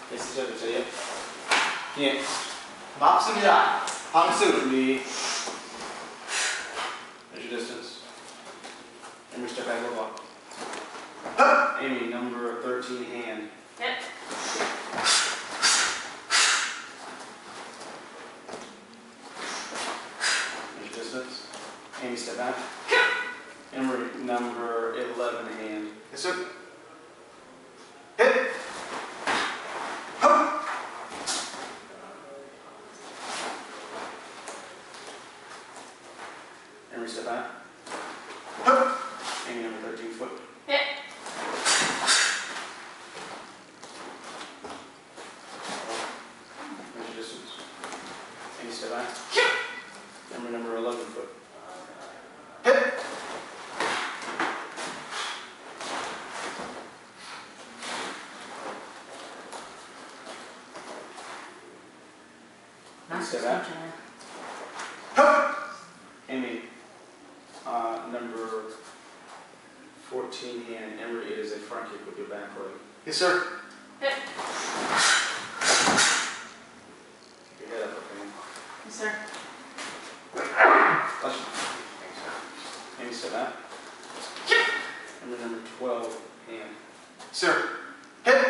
있으셔도 예. 맞습니다. 방수 준비. There's your distance. Amie, step back a little while. Amie, number 13, hand. Yep. There's your distance. Amie, step back. Emory, number 11, hand. Yes, sir. Hit. Emory, step back. Amie, number 13, foot. Hit. There's your distance. Amie, step back. Emory, number 11, foot. Hit. Step back. Amie, number 14, hand. Emory, it is a front kick with your back leg. Yes, sir. Hit. Keep your head up, okay? Yes, sir. Thanks. Amie, step back. Emory, number 12, hand. Sir. Hit.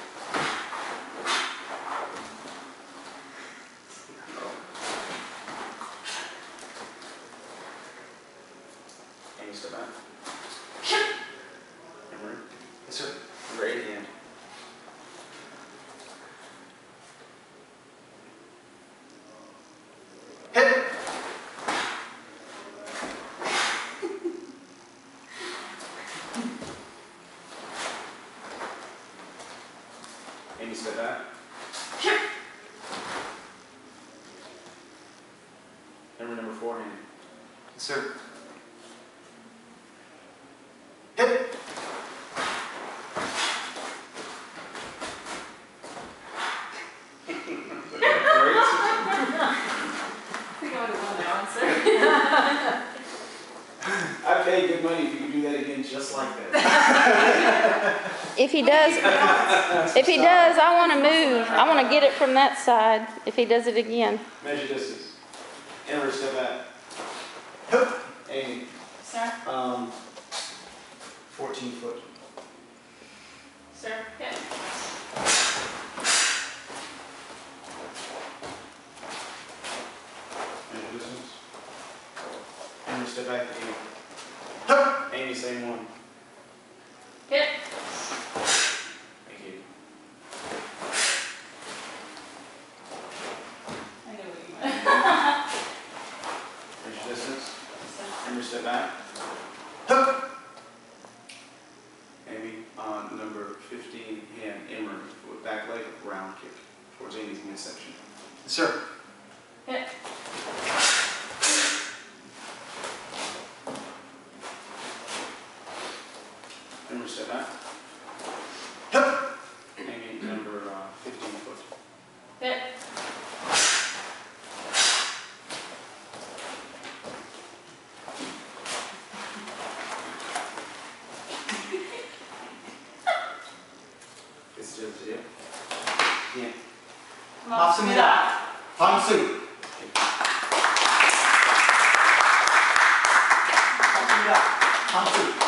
Amie, step back. Emory, Yes, sir. number 8, hand. Hit. Amie, step back. Emory, number 4, hand. Yes, sir. Hit. Great. I think I would have won that one, sir. I pay good money if you can do that again just like that. If he does, I want to move. I want to get it from that side if he does it again. Measure distance. Emory, step back. Amie, Sir. 14 foot. Sir. Hit. Measure distance. Emory, step back. Amie, same one. Hit. Thank you. I knew what you meant. Measure distance. Sir. Emory, step back. Amie, number 15, hand. Emory, with back leg, round kick towards Amie's midsection. Yes, sir. Hit. Emory, step back. Amie, number 15 foot. Hit. This is it. Yeah. 맞습니다. 방수. 맞습니다. 방수.